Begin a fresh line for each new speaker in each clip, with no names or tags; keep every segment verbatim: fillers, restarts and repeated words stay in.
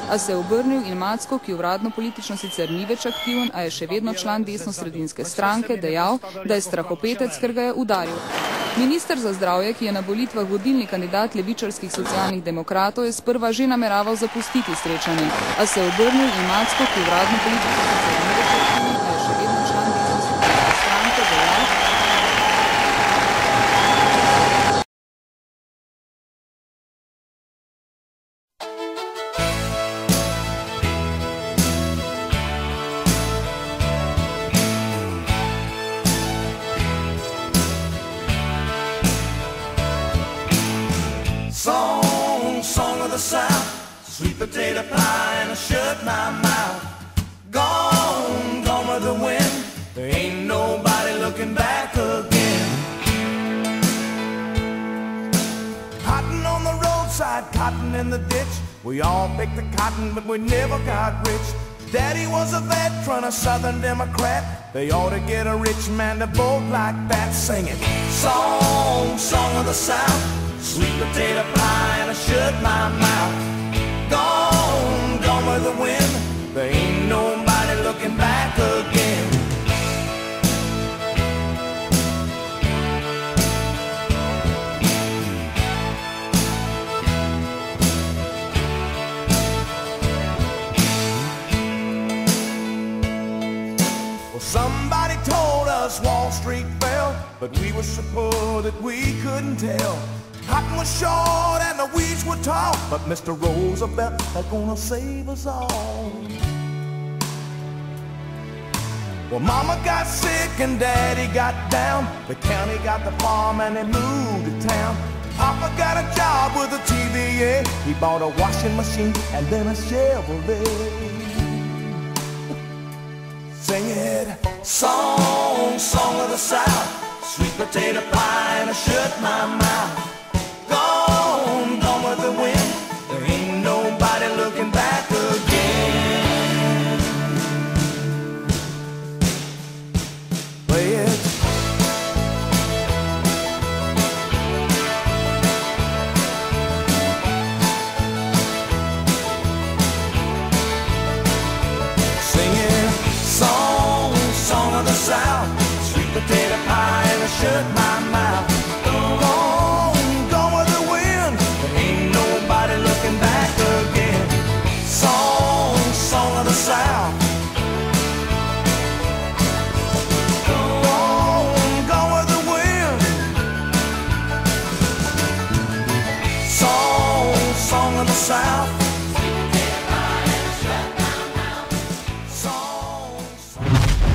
a se je obrnil in Macko, ki uradno politično sicer ni več aktiven, a je še vedno član desnosredinske stranke, dejal, da je strahopetec, ker ga je udaril. Minister za zdravje, ki je na volitvah vodilni kandidat levičarskih socialnih demokratov, je sprva že nameraval zapustiti srečanje, a se je obrnil in Macko, ki uradno politično sicer ni več aktiven, a je še vedno član desnosredinske stranke, dejal,
Song, song of the South, sweet potato pie and a shut my mouth. Gone, gone with the wind, there ain't nobody looking back again. Cotton on the roadside, cotton in the ditch. We all picked the cotton, but we never got rich. Daddy was a veteran, a Southern Democrat. They ought to get a rich man to vote like that, singing song, song of the South, sweet potato pie and I shut my mouth. Gone, gone with the wind, there ain't nobody looking back again. Well, somebody told us Wall Street fell, but we were so poor that we couldn't tell. Cotton was short and the weeds were tall, but Mister Roosevelt is gonna save us all. Well, Mama got sick and Daddy got down. The county got the farm and they moved to town. Papa got a job with a T V A. He bought a washing machine and then a Chevrolet. Sing it, song, song of the South, sweet potato pie and I shut my mouth. Gone, gone with the wind, there ain't nobody looking back again. Play it. Sing it, song, song of the South, sweet potato pie and I shut my mouth. South. Gone, gone with the wind. Song, song of the South. Song, song.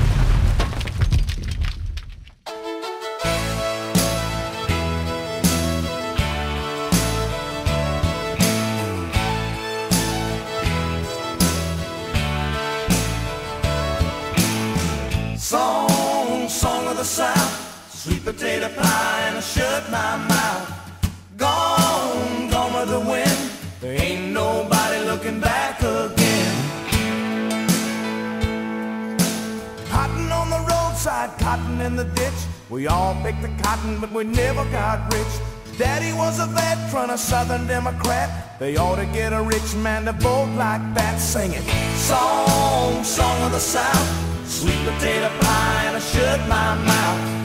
Song, song of the South, sweet potato pie and I shut my mouth. Gone, gone with the wind, there ain't nobody looking back again. Cotton on the roadside, cotton in the ditch. We all picked the cotton, but we never got rich. Daddy was a veteran, a Southern Democrat. They ought to get a rich man to vote like that, singing song, song of the South, sweet potato pie and I shut my mouth.